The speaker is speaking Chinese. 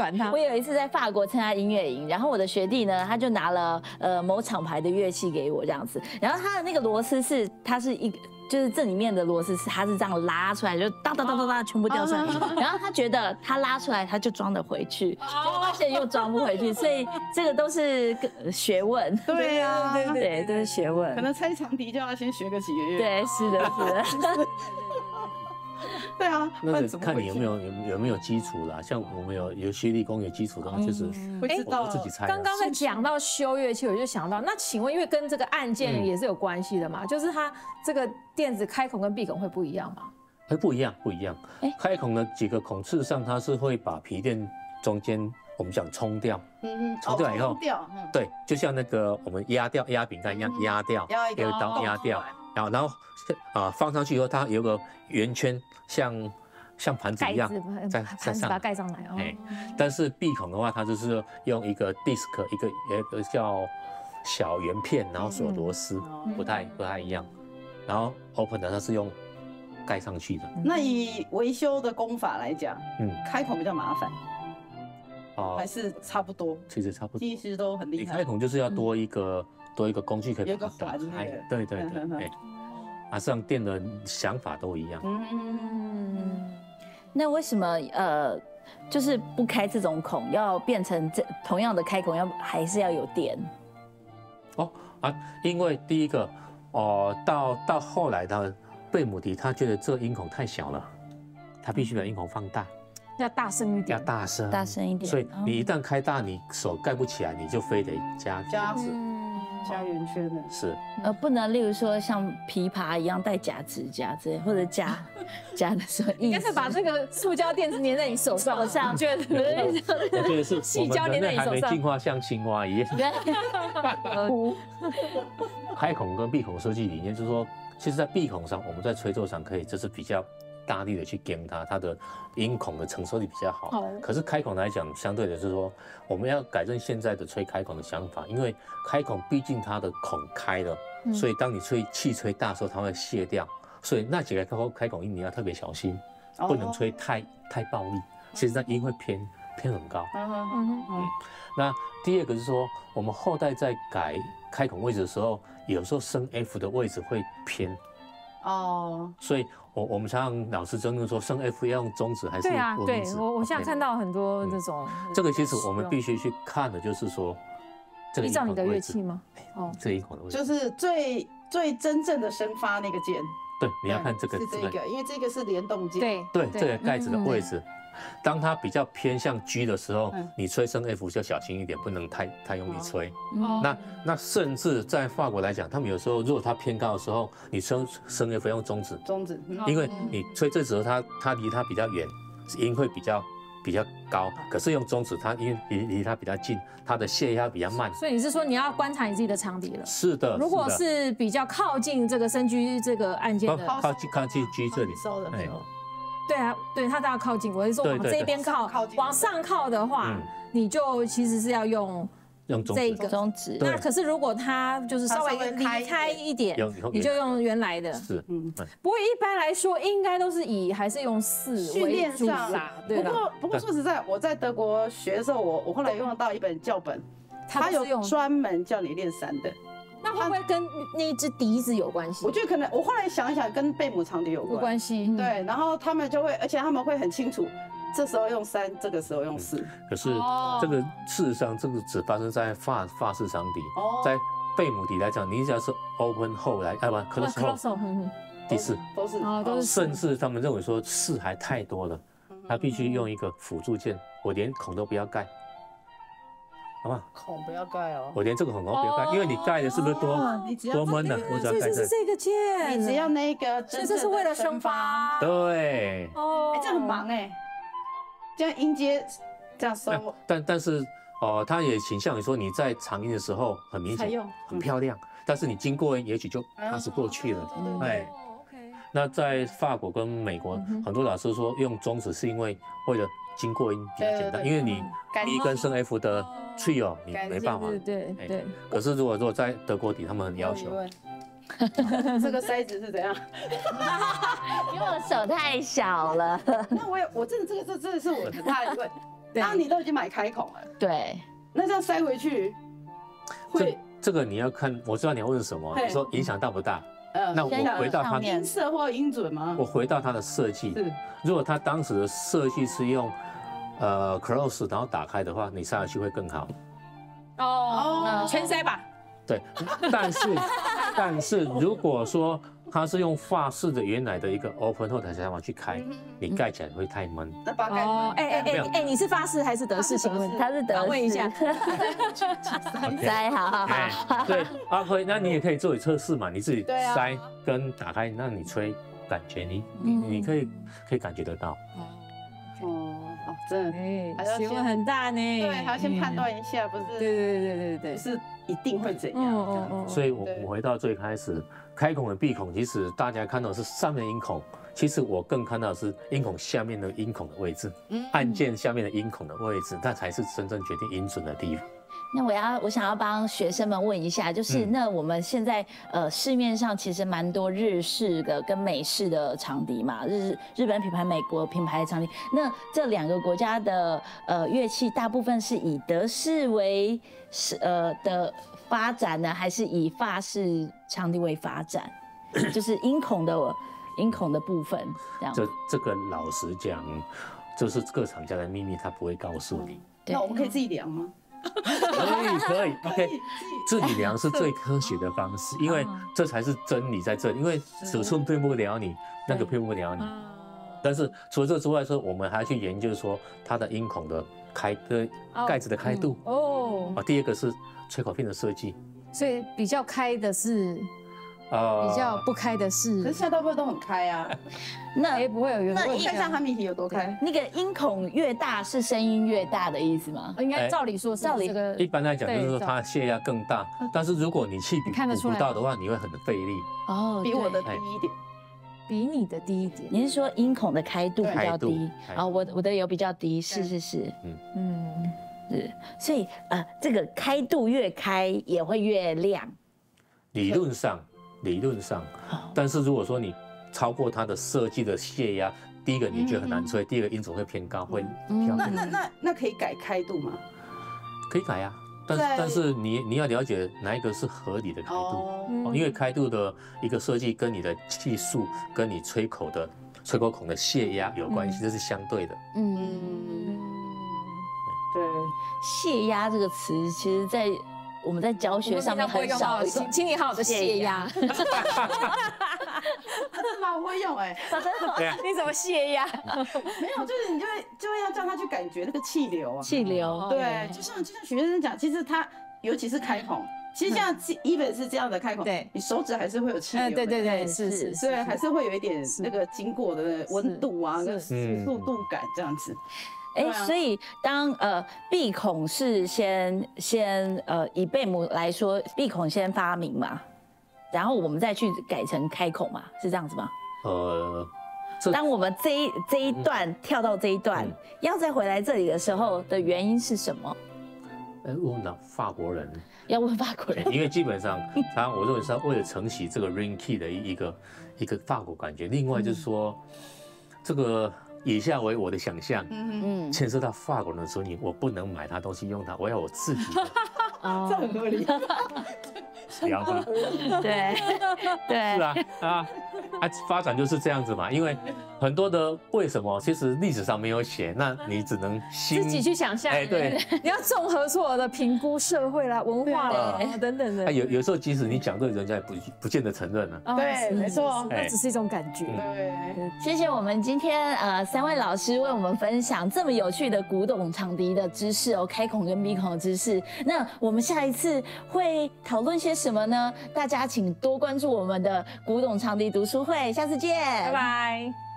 转它。 我有一次在法国参加音乐营，然后我的学弟呢，他就拿了某厂牌的乐器给我这样子，然后他的那个螺丝是它是一个。就是这里面的螺丝是它是这样拉出来，就哒哒哒哒哒全部掉出来，然后他觉得他拉出来他就装得回去，结果发现又装不回去，所以这个都是学问。 对呀， 对，都是学问。 可能拆长笛就要先学个几个月。 对，是的，是的。 对啊， 那个看你有没有基础啦，像我们有学理工有基础的话，就是我自己猜。 刚刚在讲到修乐器，我就想到，那请问，因为跟这个按键也是有关系的嘛，就是它这个电子开孔跟闭孔会不一样吗？ 不一样。开孔的几个孔，事实上它是会把皮垫中间我们讲冲掉，冲掉以后，对，就像那个我们压饼干一样压掉，有一刀压掉，然后放上去以后，它有个圆圈，像盘子一样， 在盘子把它盖上来哦。 但是闭孔的话，它就是用一个 disc 一个叫小圆片，然后锁螺丝，不太一样。然后 open 的它是用盖上去的。 那以维修的工法来讲，开孔比较麻烦。还是差不多， 其实差不多， 其实都很厉害。 你开孔就是要多一个工具可以把它打开，对，啊，上店的想法都一样。 那为什么就是不开这种孔，要变成同样的开孔，还是要有电？ 因为第一个到后来的贝姆迪，他觉得这音孔太小了，他必须把音孔放大。 要大声一点， 要大声一点。 所以你一旦开大，你手盖不起来，你就非得加圆圈的。 是， 不能例如说像琵琶一样带夹指甲之类，或者夹的时候， 干脆把这个塑胶垫子粘在你手上， 我觉得是细胶粘在你手上， 还没进化像青蛙一样。开孔跟闭孔设计理念就是说，其实在闭孔上，我们在吹奏上可以就是比较大力的去跟它的音孔的承受力比较好。可是开孔来讲，相对的是说，我们要改正现在的吹开孔的想法，因为开孔毕竟它的孔开了，所以当你气吹大的时候，它会卸掉。所以那几个开孔音你要特别小心，不能吹太暴力，其实那音会偏很高。那第二个是说，我们后代在改开孔位置的时候，有时候升 F 的位置会偏。所以我们常常老师争论说升 F 要用中指还是无名指？ 我现在看到很多这种。 这个其实我们必须去看的就是说， 依照你的乐器吗？ 这一孔的位置就是最真正的声发那个键。 对，你要看这个是这个，因为这个是联动键。 对，这个盖子的位置。当它比较偏向 G 的时候，你吹升 F 就小心一点，不能太用力吹。那甚至在法国来讲，他们有时候如果它偏高的时候，你升 F 用中指，因为你吹这时候它离它比较远，音会比较高。可是用中指，它因为离它比较近，它的泄压比较慢。 所以你是说你要观察你自己的长笛了？ 是的。 如果是比较靠近这个升 G 这个按键的， 靠近 G 这里。 对啊，对，它都要靠近。我是说往这边靠，往上靠的话，你就其实是要用这个中指。 那可是如果它就是稍微离开一点，你就用原来的。 是， 不过一般来说，应该都是还是用4为主啦。对啦。 不过说实在，我在德国学的时候，我后来用到一本教本，它有专门叫你练3的。 那会不会跟那一只笛子有关系？ 我觉得可能，我后来想一想，跟贝母长笛有关系。对，然后他们就会，而且他们会很清楚，这时候用3，这个时候用4。 可是这个事实上，这个只发生在法式长笛，在贝母笛来讲，你只要是 open 后来，不 close 后，第4 都是， 甚至他们认为说4还太多了，他必须用一个辅助键，我连孔都不要盖。好不好？ 孔不要盖哦， 我连这个孔都不要盖，因为你盖的是不是多闷的？我只要盖这是这个键， 你只要那个， 所以这是为了声发。 对。 这很忙哎，这样音阶这样收。 但是它也倾向于说你在长音的时候很明显很漂亮，但是你经过也许就pass过去了。那在法国跟美国，很多老师说用中指是因为为了经过音比较简单，因为你一跟升 F 的 trio 你没办法。 对。 可是如果在德国笛，他们很要求。 这个塞子是怎样？ 因为我手太小了。 那我真的这是我很大的疑问。 然后你都已经买开孔了， 对， 那这样塞回去会这个你要看，我知道你要问什么，你说影响大不大？那我回到它音色或音准吗？ 我回到它的设计，如果它当时的设计是用close 然后打开的话，你塞下去会更好。 哦，全塞吧。 对，但是如果说它是用法式的原来的一个 open 后台才往去开，你盖起来会太闷。 那把盖闷。 哎，你是法式还是德式？请问他是德式。 问一下。 塞，好。 对，阿辉，那你也可以做测试嘛，你自己塞跟打开，那你吹，感觉你可以感觉得到。 真的， 学问很大呢。 对，还要先判断一下，不是？对，不是一定会怎样。 所以我回到最开始，开孔的闭孔，其实大家看到是上面音孔，其实我更看到的是音孔下面的音孔的位置，按键下面的音孔的位置，那才是真正决定音准的地方。 那我想要帮学生们问一下，就是那我们现在市面上其实蛮多日式的跟美式的长笛嘛，日本品牌、美国品牌的长笛。那这2个国家的乐器，大部分是以德式为的发展呢，还是以法式长笛为发展？就是音孔的部分，这样。 这个老实讲，就是各厂家的秘密，他不会告诉你。 那我们可以自己量吗？ 可以 ，OK， 自己量是最科学的方式，因为这才是真理在这里。因为尺寸骗不了你，那个骗不了你。但是除了这之外，说我们还要去研究说它的音孔的盖子的开度。第二个是吹口片的设计。 所以比较开的是。比较不开的是， 可是现在大部分都很开啊。 那不会有人问， 看一下哈密体有多开。 那个音孔越大是声音越大的意思吗？ 应该照理说，照理一般来讲就是说它泄压更大，但是如果你气比补不到的话，你会很费力。 比我的低一点， 比你的低一点。 你是说音孔的开度比较低？我的有比较低，是。是，所以这个开度越开也会越亮。 理论上，但是如果说你超过它的设计的泄压，第一个你觉得很难吹，第二个音准会偏高，会飘。 那可以改开度吗？ 可以改啊，但是你要了解哪一个是合理的开度，因为开度的一个设计跟你的气数跟你吹口孔的泄压有关系，这是相对的。 对， 泄压这个词，其实在我们在教学上面很少， 请你好好的泄压。 真的吗？我会用哎， 你怎么泄压？ 没有，就是你就会要叫他去感觉那个气流啊。 气流， 对，就像许先生讲，其实他尤其是开孔，其实像even是这样的开孔，对，你手指还是会有气流。 对，是， 对，还是会有一点那个经过的温度啊，跟速度感这样子。 所以当闭孔是先以贝母来说，闭孔先发明嘛，然后我们再去改成开孔嘛，是这样子吗？当我们这一段跳到这一段，要再回来这里的时候的原因是什么？ 问了法国人， 要问法国人， 因为基本上我认为是为了承袭这个 ring key 的一个法国感觉，另外就是说这个。以下为我的想象，牵涉到法国人的时候，我不能买他东西用它，我要我自己的。 这很合理。 聊吧。 对， 是发展就是这样子嘛。因为很多的为什么，其实历史上没有写，那你只能自己去想象。 对， 你要综合所有的评估社会啦、文化啦等等的。 有时候即使你讲对，人家也不见得承认了。 对，没错， 那只是一种感觉。 对， 谢谢我们今天3位老师为我们分享这么有趣的古董长笛的知识哦，开孔跟闭孔的知识。那我们下一次会讨论些什么呢？大家请多关注我们的古董长笛读书会，下次见， 拜拜。